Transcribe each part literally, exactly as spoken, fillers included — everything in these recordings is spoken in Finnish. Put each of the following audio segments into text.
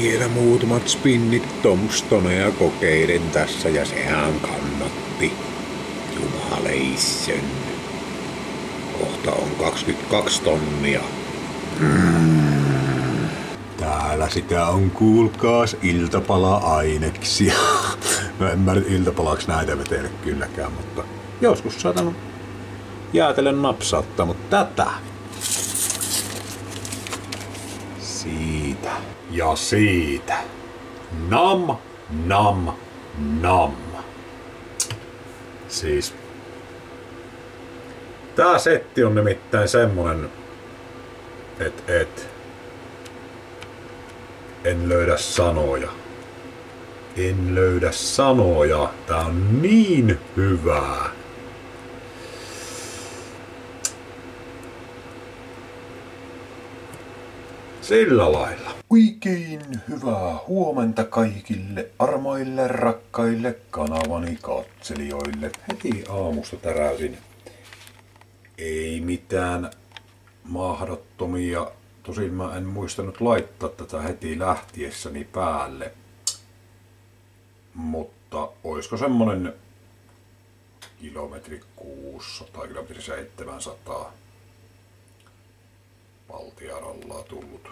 Vielä muutamat spinnit Tomstoneja kokeiden tässä ja sehän kannatti. Jumaleissön. Kohta on kaksikymmentäkaksi tonnia. Mm. Täällä sitä on kuulkaas iltapala-aineksia. No en mä nyt iltapalaksi näitä vetele kylläkään, mutta joskus saatan jäätellen napsauttaa, mutta tätä. Siitä ja siitä. Nam, nam, nam. Siis tää setti on nimittäin semmonen, et et en löydä sanoja. En löydä sanoja. Tää on niin hyvää. Sillä lailla. Oikein hyvää huomenta kaikille armoille, rakkaille kanavani katselijoille. Heti aamusta täräytin. Ei mitään mahdottomia. Tosin mä en muistanut laittaa tätä heti lähtiessäni päälle. Mutta oisko semmonen kilometri kuusisataa, kilometri seitsemänsataa Valtiarallaa tullut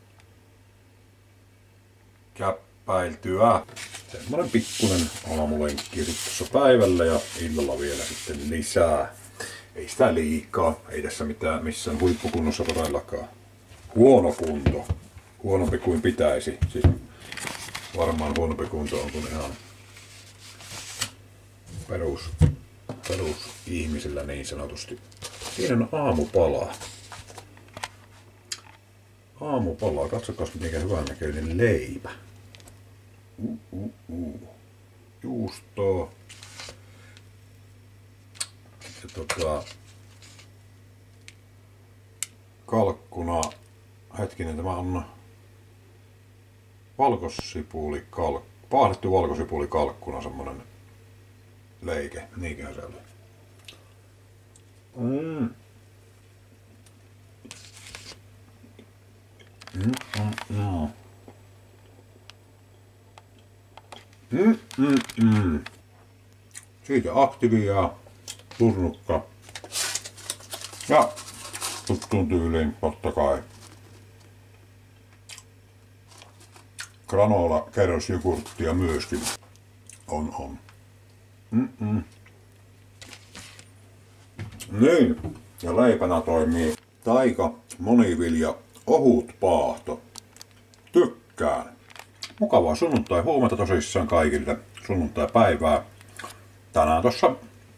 käppäiltyä. Semmonen pikkunen aamulenkki tuossa päivällä ja illalla vielä sitten lisää. Ei sitä liikaa, ei tässä mitään missään huippukunnossa todellakaan. Huono kunto. Huonompi kuin pitäisi. Siis varmaan huonompi kunto on kuin ihan perus, perus ihmisillä niin sanotusti. Siinä on aamupala. Aamupalaa, katsokas mikä hyvän näköinen leipä. Uh, uh, uh. Juustoa. Ja tota, kalkkuna. Hetkinen, tämä on valkosipuli kalk... Paahdettu valkosipuli kalkkuna, semmonen leike. Niinköhän se oli. Mm. Mm, mm, mm. Mm, mm, mm. Siitä aktiivia, turnukka ja tuttuun tyyliin totta kai granola kerrosjogurttia myöskin on on. Mm, mm. Niin, ja leipänä toimii taika monivilja ohut paahto. Tykkään. Mukavaa sunnuntai huomenta tosissaan kaikille. Sunnuntai päivää. Tänään tossa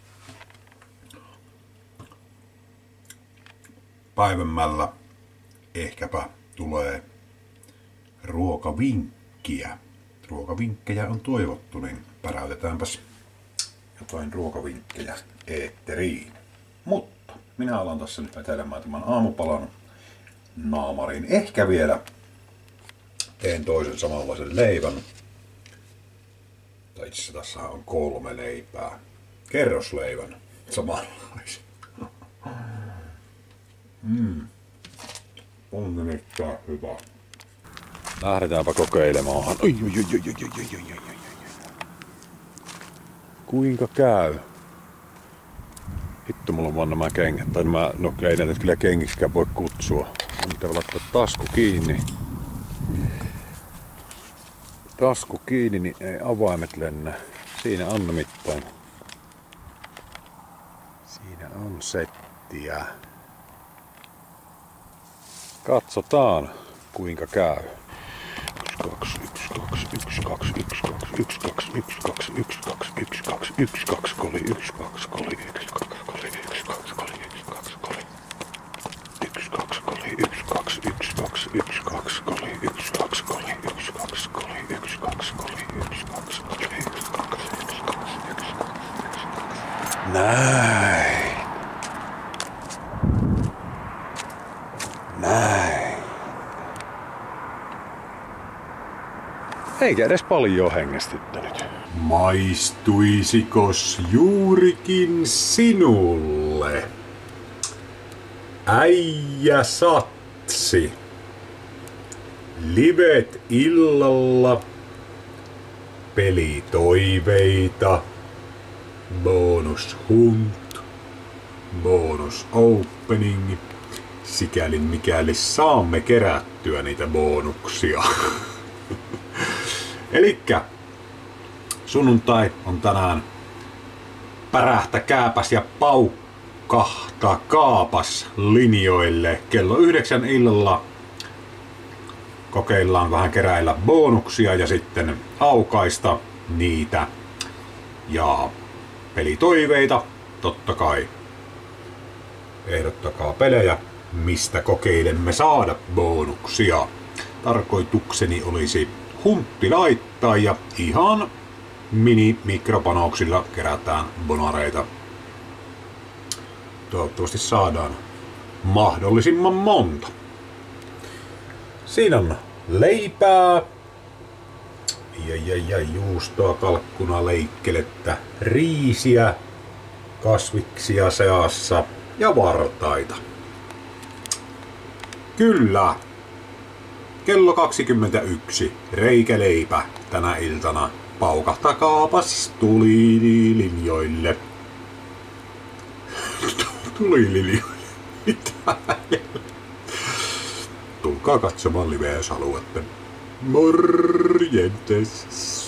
päivemmällä ehkäpä tulee ruokavinkkiä. Ruokavinkkejä on toivottu, niin päräytetäänpäs jotain ruokavinkkejä eetteriin. Mutta minä alan tässä nyt vetelemään tämän aamupalan naamariin. Ehkä vielä teen toisen samanlaisen leivän. Tai itse asiassa tässä on kolme leipää. Kerrosleivän samanlaisen. Mm. On nimittäin hyvä. Lähdetäänpä kokeilemaan. Oi, oi, oi, oi, oi, oi, oi, oi. Kuinka käy? Hitto, mulla on vaan nämä kengät. Tai nämä, no ei näitä kyllä kengiksikään voi kutsua. On pitää laittaa tasku kiinni. Tasku kiinni, niin ei avaimet lennä. Siinä on nimittäin. Siinä on settiä. Katsotaan kuinka käy. yksi, kaksi, yksi, kaksi, yksi, kaksi, yksi, kaksi, yksi, kaksi, yksi, kaksi, yksi, kaksi, yksi, kaksi, koli, yksi, kaksi, koli, yksi, kaksi, koli, yksi, kaksi, koli, yksi, kaksi, koli, yksi, kaksi, koli, yksi, kaksi, yksi, kaksi, yksi, kaksi, koli, yksi, kaksi, koli, yksi, kaksi, koli, yksi, kaksi, koli, yksi, kaksi, koli, yksi, kaksi, yksi, kaksi, yksi, kaksi. Näin. Näin. Eikä edes paljon hengästyttänyt. Maistuisikos juurikin sinulle? Äijä satsi. Livet illalla, pelitoiveita, bonus hunt, bonus opening, sikäli mikäli saamme kerättyä niitä bonuksia. Elikkä sunnuntai on tänään pärähtäkääpäs ja paukkahtakaapas linjoille. Kello yhdeksän illalla kokeillaan vähän keräillä bonuksia ja sitten aukaista niitä. Ja pelitoiveita, totta kai. Ehdottakaa pelejä, mistä kokeilemme saada bonuksia. Tarkoitukseni olisi huntti laittaa ja ihan mini-mikropanoksilla kerätään bonareita. Toivottavasti saadaan mahdollisimman monta. Siinä on leipää ja, ja, ja juustoa, kalkkuna, leikkelettä, riisiä, kasviksia seassa ja vartaita. Kyllä. Kello kaksikymmentäyksi. Reikäleipä tänä iltana. Paukahtakaapas tulilinjoille. Tulilinjoille. Mitä? Tulkaa katsomaan liveä, jos haluatte. Morjentes.